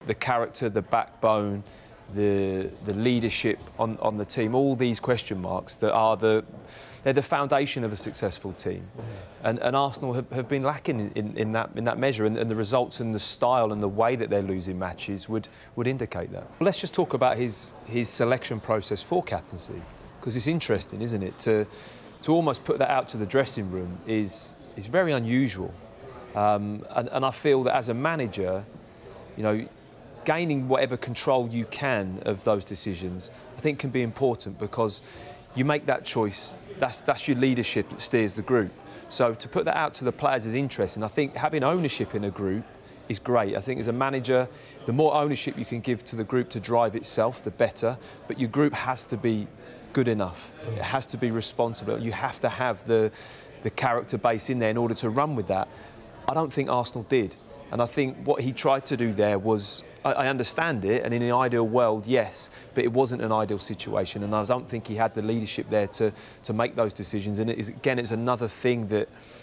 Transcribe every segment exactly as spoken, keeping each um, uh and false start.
the character, the backbone, the the leadership on, on the team, all these question marks that are the they're the foundation of a successful team. Mm-hmm. And, and Arsenal have, have been lacking in, in, that, in that measure, and, and the results and the style and the way that they're losing matches would, would indicate that. Well, let's just talk about his, his selection process for captaincy, because it's interesting, isn't it? To, to almost put that out to the dressing room is, is very unusual. Um, and, and I feel that as a manager, you know, gaining whatever control you can of those decisions, I think can be important, because you make that choice, that's, that's your leadership that steers the group. So to put that out to the players is interesting. I think having ownership in a group is great. I think as a manager, the more ownership you can give to the group to drive itself, the better. But your group has to be good enough. It has to be responsible. You have to have the, the character base in there in order to run with that. I don't think Arsenal did. And I think what he tried to do there was, I, I understand it, and in an ideal world, yes, but it wasn't an ideal situation, and I don't think he had the leadership there to, to make those decisions. And it is, again, it's another thing that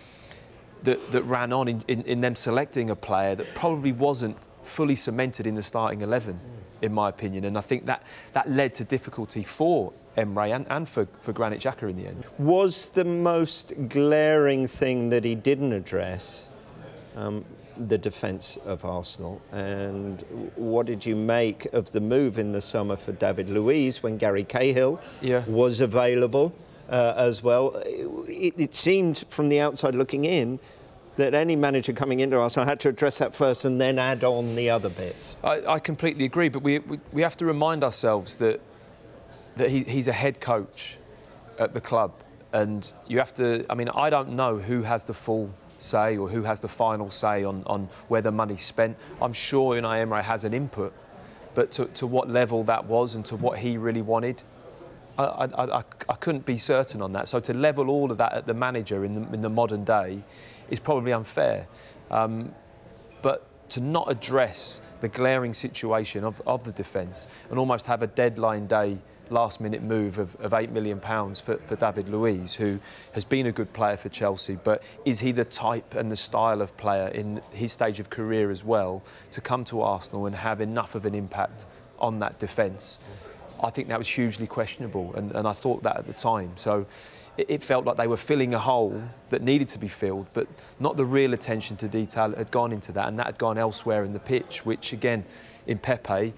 that, that ran on in, in, in them selecting a player that probably wasn't fully cemented in the starting eleven, in my opinion. And I think that, that led to difficulty for Emre and, and for, for Granit Xhaka in the end. Was the most glaring thing that he didn't address um, the defence of Arsenal, and what did you make of the move in the summer for David Luiz when Gary Cahill yeah. was available uh, as well? It, it seemed from the outside looking in that any manager coming into Arsenal had to address that first and then add on the other bits. I, I completely agree, but we, we, we have to remind ourselves that, that he, he's a head coach at the club, and you have to, I mean, I don't know who has the full say or who has the final say on, on where the money's spent. I'm sure Unai Emery has an input, but to, to what level that was and to what he really wanted, I, I, I, I couldn't be certain on that. So to level all of that at the manager in the, in the modern day is probably unfair. Um, but to not address the glaring situation of, of the defence and almost have a deadline day last-minute move of, of eight million pounds for, for David Luiz, who has been a good player for Chelsea, but is he the type and the style of player in his stage of career as well to come to Arsenal and have enough of an impact on that defence? I think that was hugely questionable, and, and I thought that at the time. So it, it felt like they were filling a hole that needed to be filled, but not the real attention to detail had gone into that, and that had gone elsewhere in the pitch, which again, in Pepe,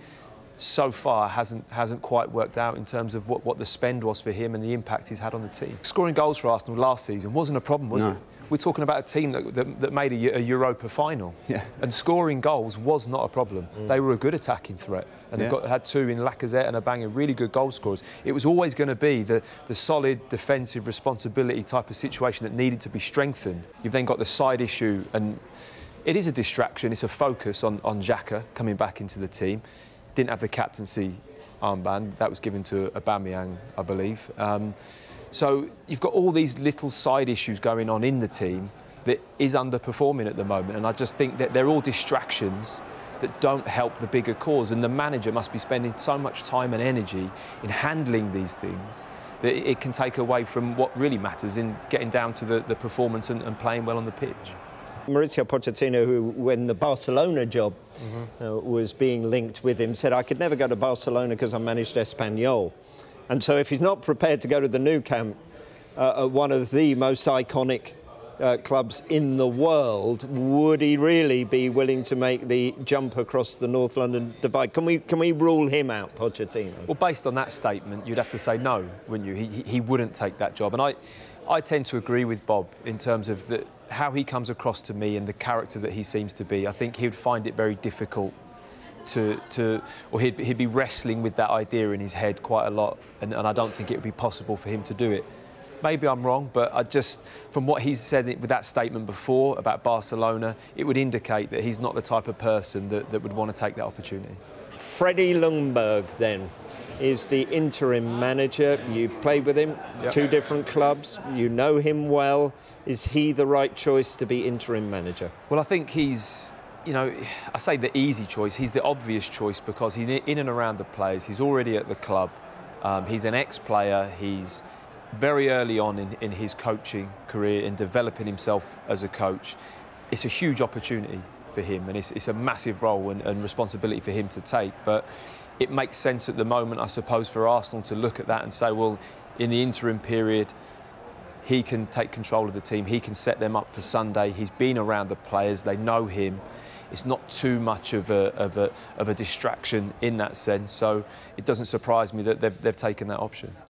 so far hasn't hasn't quite worked out in terms of what, what the spend was for him and the impact he's had on the team. Scoring goals for Arsenal last season wasn't a problem, was no. it? We're talking about a team that, that, that made a, a Europa final. Yeah. And scoring goals was not a problem. Mm. They were a good attacking threat. And yeah. they've got, had two in Lacazette and Aubameyang, really good goal scorers. It was always going to be the, the solid defensive responsibility type of situation that needed to be strengthened. You've then got the side issue, and it is a distraction. It's a focus on, on Xhaka coming back into the team. Didn't have the captaincy armband. That was given to Aubameyang, I believe. Um, so you've got all these little side issues going on in the team that is underperforming at the moment. And I just think that they're all distractions that don't help the bigger cause. And the manager must be spending so much time and energy in handling these things that it can take away from what really matters in getting down to the, the performance and, and playing well on the pitch. Mauricio Pochettino, who, when the Barcelona job mm-hmm. uh, was being linked with him, said, I could never go to Barcelona because I managed Espanyol. And so if he's not prepared to go to the Nou Camp, uh, uh, one of the most iconic uh, clubs in the world, would he really be willing to make the jump across the North London divide? Can we, can we rule him out, Pochettino? Well, based on that statement, you'd have to say no, wouldn't you? He, he wouldn't take that job. And I, I tend to agree with Bob in terms of the, how he comes across to me and the character that he seems to be. I think he would find it very difficult to, to or he'd, he'd be wrestling with that idea in his head quite a lot, and, and I don't think it would be possible for him to do it. Maybe I'm wrong, but I just, from what he's said with that statement before about Barcelona, it would indicate that he's not the type of person that, that would want to take that opportunity. Freddie Ljungberg, then, is the interim manager. You've played with him, yep. two different clubs. You know him well. Is he the right choice to be interim manager? Well, I think he's, you know, I say the easy choice. He's the obvious choice because he's in and around the players. He's already at the club. Um, he's an ex-player. He's very early on in, in his coaching career, in developing himself as a coach. It's a huge opportunity for him, and it's, it's a massive role and, and responsibility for him to take. But it makes sense at the moment, I suppose, for Arsenal to look at that and say, well, in the interim period, he can take control of the team, he can set them up for Sunday, he's been around the players, they know him. It's not too much of a, of a, of a distraction in that sense, so it doesn't surprise me that they've, they've taken that option.